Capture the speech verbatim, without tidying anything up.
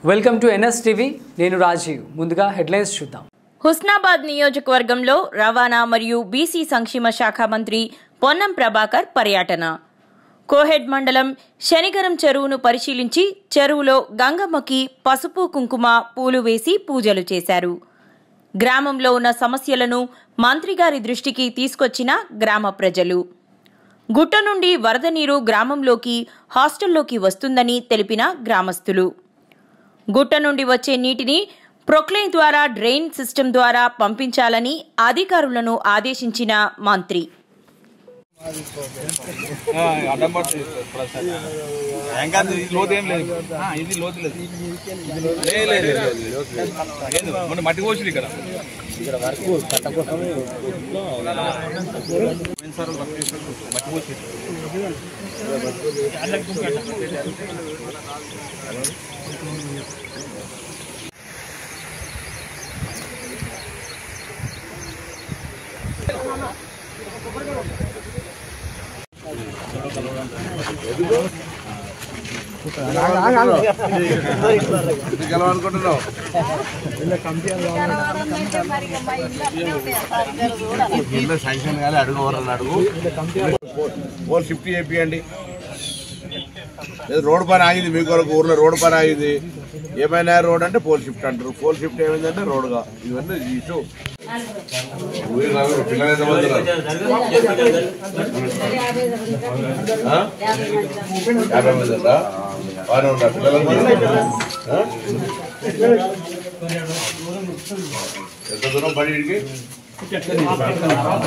welcome to NS TV నేను రాజీవ్ ముందుగా headlines చూద్దాం హుస్నాబాద్ నియోజకవర్గంలో రవాణా మరియు బీసీ సంక్షేమ శాఖ మంత్రి పొన్నం ప్రభాకర్ పర్యటన కోహెడ్ మండలం శనిగరం చెరువును పరిశీలించి చెరువులో గంగమ్మకి పసుపు కుంకుమ పూలు వేసి పూజలు చేశారు గ్రామంలో ఉన్న సమస్యలను మంత్రి గారి దృష్టికి తీసుకొచ్చిన గ్రామ ప్రజలు గుట్ట నుండి వరద నీరు గ్రామంలోకి హాస్టల్లోకి వస్తుందని తెలిపిన గ్రామస్తులు గుట్ట నుండి వచ్చే నీటిని ప్రొక్లైన్ ద్వారా డ్రైన్ సిస్టమ్ ద్వారా పంపించాలని అధికారులను ఆదేశించిన మంత్రి మట్టి కోసి ఇక్కడ గెలవాలనుకుంటున్నావు శాంక్షన్ కానీ అడుగు ఎవరన్నా అడుగు ఫోర్ ఫిఫ్టీ చేపియండి రోడ్ పని ఆగింది మీ కొరకు ఊర్లో రోడ్ పని ఆగింది ఏమైనా రోడ్ అంటే పోల్ షిఫ్ట్ అంటారు పోల్ షిఫ్ట్ ఏమైందంటే రోడ్గా ఇవన్నీ ఇష్యూ పిల్లలు ఎంతమంది యాభై మంది ఉందా బాగానే ఉంటారు పిల్లలు ఎంత దూరం పడికి